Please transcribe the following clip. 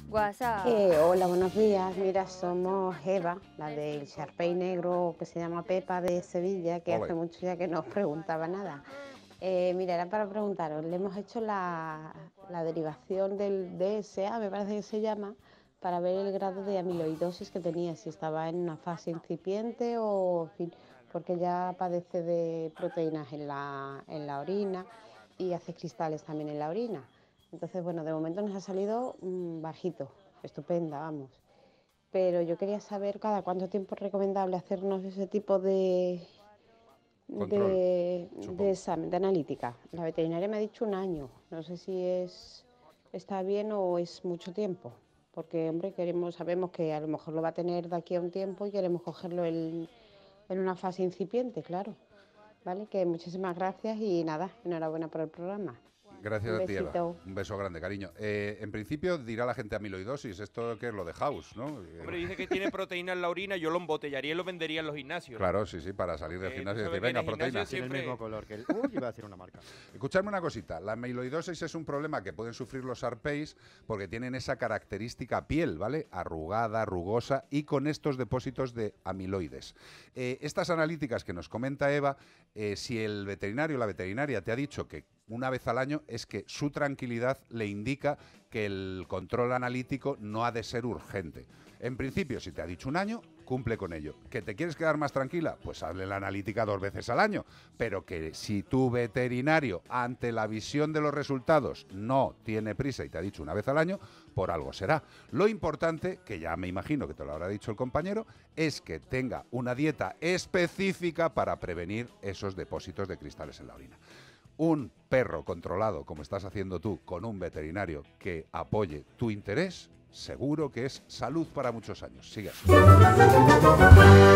WhatsApp. Hola, buenos días. Mira, somos Eva, la del Sharpei negro que se llama Pepa de Sevilla, que hace mucho ya que no os preguntaba nada. Mira, era para preguntaros, le hemos hecho la derivación del DSA, me parece que se llama, para ver el grado de amiloidosis que tenía, si estaba en una fase incipiente o, en fin, porque ya padece de proteínas en la orina y hace cristales también en la orina. Entonces, bueno, de momento nos ha salido bajito, estupenda, vamos. Pero yo quería saber cada cuánto tiempo es recomendable hacernos ese tipo Control, de examen, de analítica. La veterinaria me ha dicho 1 año. No sé si está bien o es mucho tiempo. Porque, hombre, sabemos que a lo mejor lo va a tener de aquí a un tiempo y queremos cogerlo en una fase incipiente, claro. ¿Vale? Que muchísimas gracias y nada, enhorabuena por el programa. Gracias Un a ti, Eva. besito. Un beso grande, cariño. En principio dirá la gente amiloidosis, esto que es lo de House, ¿no? Hombre, dice que tiene proteína en la orina, yo lo embotellaría y lo vendería en los gimnasios. Claro, sí, para salir del gimnasio y decir, venga, proteína. Tiene el mismo color que el... iba a decir una marca. Escuchadme una cosita, la amiloidosis es un problema que pueden sufrir los Sharpeis porque tienen esa característica piel, ¿vale? Arrugada, rugosa y con estos depósitos de amiloides. Estas analíticas que nos comenta Eva, si el veterinario o la veterinaria te ha dicho que una vez al año, es que su tranquilidad le indica que el control analítico no ha de ser urgente. En principio, si te ha dicho 1 año, cumple con ello. ¿Que te quieres quedar más tranquila? Pues hazle la analítica 2 veces al año. Pero que si tu veterinario, ante la visión de los resultados, no tiene prisa y te ha dicho 1 vez al año, por algo será. Lo importante, que ya me imagino que te lo habrá dicho el compañero, es que tenga una dieta específica para prevenir esos depósitos de cristales en la orina. Un perro controlado, como estás haciendo tú, con un veterinario que apoye tu interés, seguro que es salud para muchos años. Sigue.